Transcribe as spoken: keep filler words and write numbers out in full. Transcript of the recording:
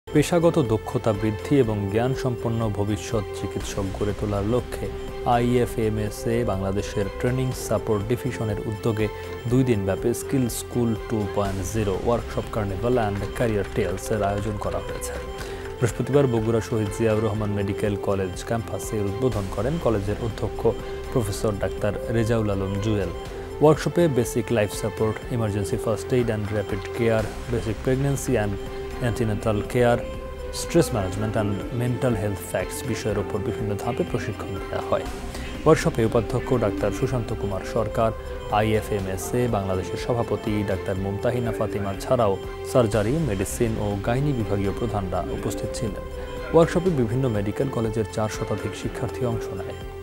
পেশাগত দক্ষতা বৃদ্ধি এবং জ্ঞান সম্পন্ন ভবিষ্যৎ চিকিৎসক গড়ে তোলার লক্ষ্যে আইএফএমএসএ বাংলাদেশের ট্রেনিং সাপোর্ট ডিভিশনের উদ্যোগে দুই দিনব্যাপী skill school two point zero workshop carnival and career টেলসের আয়োজন করা হয়েছে। বৃহস্পতিবার বগুড়া শহীদ জিয়াউর রহমান মেডিকেল কলেজ ক্যাম্পাসে উদ্বোধন করেন কলেজের অধ্যক্ষ প্রফেসর ডাক্তার রেজাউল আলম জুয়েল। ওয়ার্কশপে basic life support, emergency first aid and rapid care, basic pregnancy and antenatal care, stress management and mental health facts বিষয়ের ওপর বিভিন্ন ধাপে প্রশিক্ষণ দেওয়া হয়। ওয়ার্কশপে উপাধ্যক্ষ ডাক্তার সুশান্ত কুমার সরকার, আইএফএমএসএ বাংলাদেশের সভাপতি ডাক্তার মুমতাহিনা ফাতিমা ছাড়াও সার্জারি, মেডিসিন ও গাইনি বিভাগীয় প্রধানরা উপস্থিত ছিলেন। ওয়ার্কশপে বিভিন্ন মেডিকেল কলেজের চার শতাধিক শিক্ষার্থী অংশ নেয়।